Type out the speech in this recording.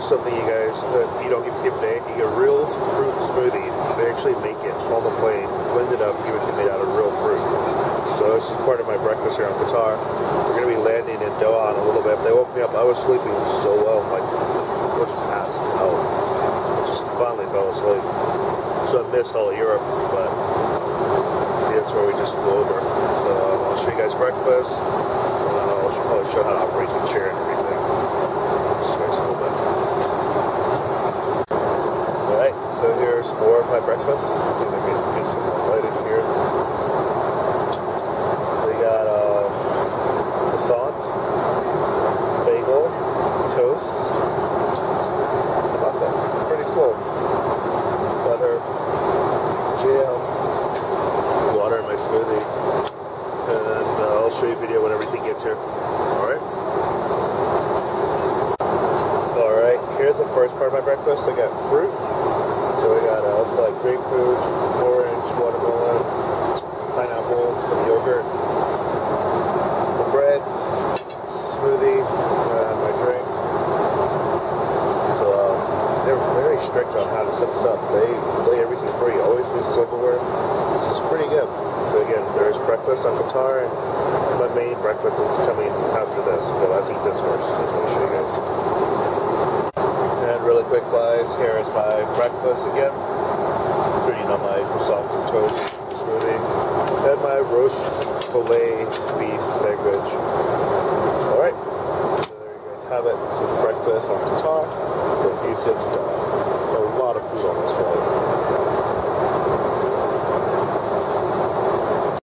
here's something you guys that you don't get to see today. You get real fruit smoothie. They actually make it on the plane, blend it up, give it to me out of real fruit. So this is part of my breakfast here in Qatar. We're going to be landing in Doha in a little bit. They woke me up. I was sleeping so well. I'm like, I was passed out. I just finally fell asleep. So I missed all of Europe, but that's where we just flew over. So I'll show you guys breakfast. I'll probably show how to operate the chair and everything. Just guys a little bit. Alright, so here's more of my breakfast. See if I can get some light in here. So you got croissant, bagel, toast, muffin. Pretty cool. Butter, jam, water in my smoothie, and I'll show you a video when everything gets here. Alright, here's the first part of my breakfast. I got fruit. So we got it's like grapefruit, orange, watermelon, pineapple, some yogurt, the bread, smoothie, and my drink. So they're very strict on how to set this up. They lay everything for you. Always use silverware. This is pretty good. So again, there's breakfast on Qatar, and my main breakfast is coming after this, but I'll eat this first. Let me show you guys. And really quick guys, here is my breakfast again. Eating on my croissant and toast smoothie, and my roast fillet beef sandwich. Alright, so there you guys have it. This is breakfast on Qatar. So peace and